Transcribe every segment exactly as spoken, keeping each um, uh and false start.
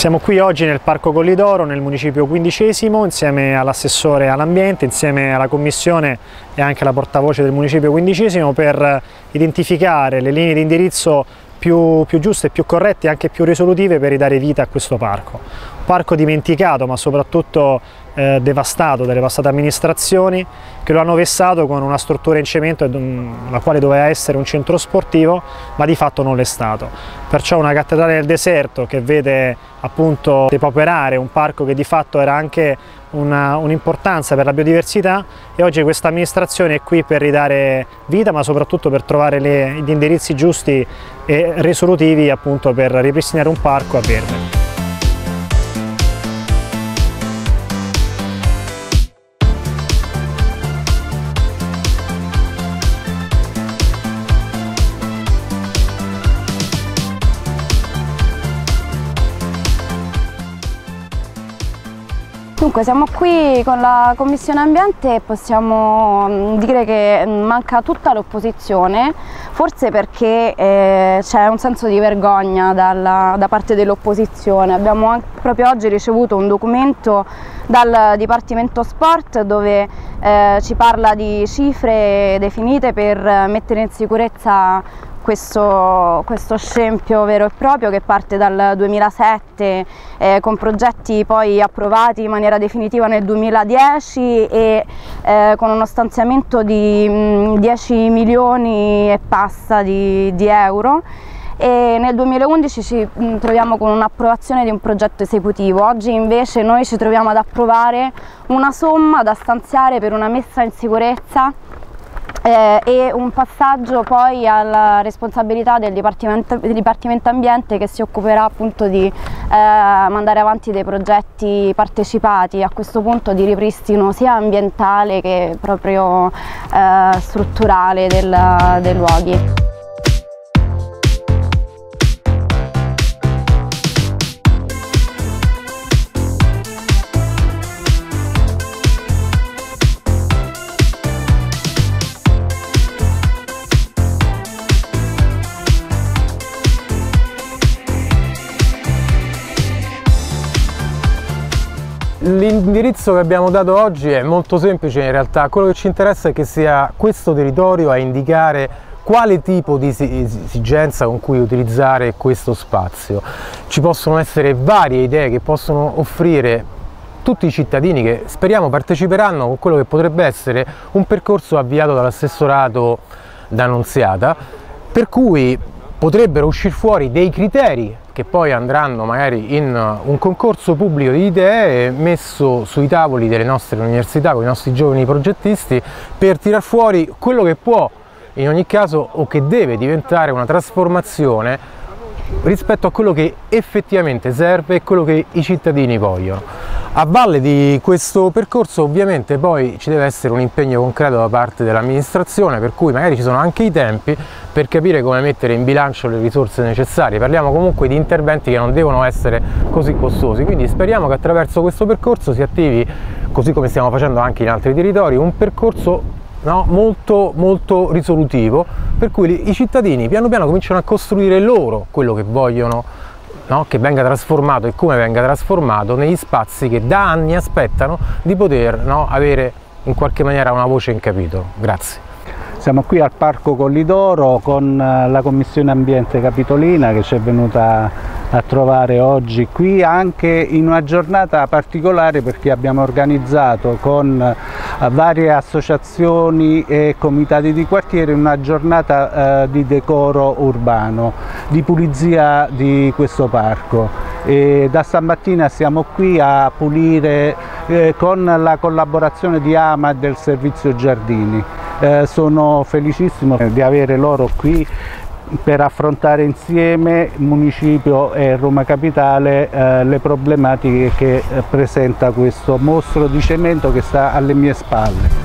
Siamo qui oggi nel Parco Collidoro, nel municipio quindicesimo, insieme all'assessore all'ambiente, insieme alla commissione e anche alla portavoce del municipio quindicesimo per identificare le linee di indirizzo più, più giuste, più corrette e anche più risolutive per ridare vita a questo parco. Un parco dimenticato ma soprattutto eh, devastato dalle passate amministrazioni che lo hanno vessato con una struttura in cemento la quale doveva essere un centro sportivo ma di fatto non l'è stato. Perciò una cattedrale del deserto che vede appunto depauperare un parco che di fatto era anche un'importanza per la biodiversità, e oggi questa amministrazione è qui per ridare vita ma soprattutto per trovare le, gli indirizzi giusti e risolutivi appunto per ripristinare un parco a verde. Dunque, siamo qui con la Commissione Ambiente e possiamo dire che manca tutta l'opposizione, forse perché eh, c'è un senso di vergogna dalla, da parte dell'opposizione. Abbiamo anche, proprio oggi ricevuto un documento dal Dipartimento Sport dove eh, ci parla di cifre definite per mettere in sicurezza Questo, questo scempio vero e proprio che parte dal duemilasette eh, con progetti poi approvati in maniera definitiva nel duemiladieci e eh, con uno stanziamento di mh, dieci milioni e passa di, di euro. E nel duemilaundici ci mh, troviamo con un'approvazione di un progetto esecutivo. Oggi invece noi ci troviamo ad approvare una somma da stanziare per una messa in sicurezza Eh, e un passaggio poi alla responsabilità del Dipartimento, del Dipartimento Ambiente, che si occuperà appunto di eh, mandare avanti dei progetti partecipati, a questo punto di ripristino sia ambientale che proprio eh, strutturale del, dei luoghi. L'indirizzo che abbiamo dato oggi è molto semplice in realtà. Quello che ci interessa è che sia questo territorio a indicare quale tipo di esigenza con cui utilizzare questo spazio. Ci possono essere varie idee che possono offrire tutti i cittadini che speriamo parteciperanno con quello che potrebbe essere un percorso avviato dall'assessorato d'Annunziata, per cui potrebbero uscire fuori dei criteri che poi andranno magari in un concorso pubblico di idee messo sui tavoli delle nostre università con i nostri giovani progettisti, per tirar fuori quello che può in ogni caso o che deve diventare una trasformazione rispetto a quello che effettivamente serve e quello che i cittadini vogliono. A valle di questo percorso ovviamente poi ci deve essere un impegno concreto da parte dell'amministrazione, per cui magari ci sono anche i tempi per capire come mettere in bilancio le risorse necessarie. Parliamo comunque di interventi che non devono essere così costosi, quindi speriamo che attraverso questo percorso si attivi, così come stiamo facendo anche in altri territori, un percorso no, molto, molto risolutivo, per cui i cittadini piano piano cominciano a costruire loro quello che vogliono, no, che venga trasformato e come venga trasformato negli spazi che da anni aspettano di poter no, avere in qualche maniera una voce in capitolo. Grazie. Siamo qui al Parco Collidoro con la Commissione Ambiente Capitolina che ci è venuta a trovare oggi qui anche in una giornata particolare, perché abbiamo organizzato con varie associazioni e comitati di quartiere una giornata eh, di decoro urbano, di pulizia di questo parco. E da stamattina siamo qui a pulire eh, con la collaborazione di AMA e del Servizio Giardini. Eh, sono felicissimo di avere loro qui per affrontare insieme, Municipio e Roma Capitale, eh, le problematiche che eh, presenta questo mostro di cemento che sta alle mie spalle.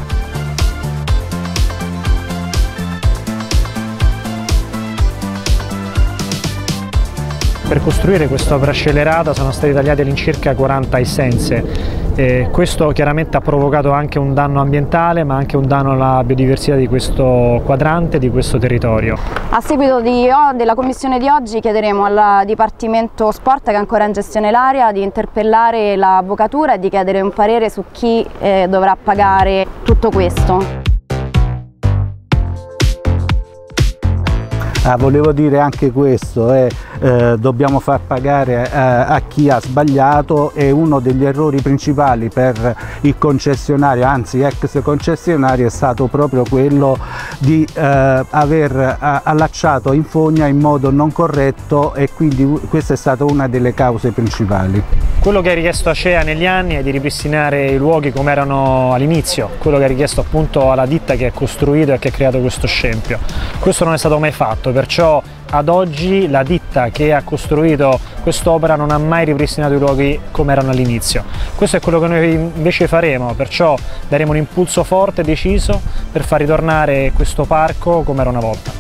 Per costruire quest'opera scellerata sono state tagliate all'incirca quaranta essenze E questo chiaramente ha provocato anche un danno ambientale, ma anche un danno alla biodiversità di questo quadrante, di questo territorio. A seguito di, della commissione di oggi chiederemo al Dipartimento Sport, che è ancora in gestione l'area, di interpellare l'avvocatura e di chiedere un parere su chi eh, dovrà pagare tutto questo. Ah, volevo dire anche questo, eh, eh, dobbiamo far pagare eh, a chi ha sbagliato, e uno degli errori principali per il concessionario, anzi ex concessionario, è stato proprio quello di eh, aver eh, allacciato in fogna in modo non corretto, e quindi questa è stata una delle cause principali. Quello che ha richiesto Acea negli anni è di ripristinare i luoghi come erano all'inizio, quello che ha richiesto appunto alla ditta che ha costruito e che ha creato questo scempio. Questo non è stato mai fatto, perciò ad oggi la ditta che ha costruito quest'opera non ha mai ripristinato i luoghi come erano all'inizio. Questo è quello che noi invece faremo, perciò daremo un impulso forte e deciso per far ritornare questo parco come era una volta.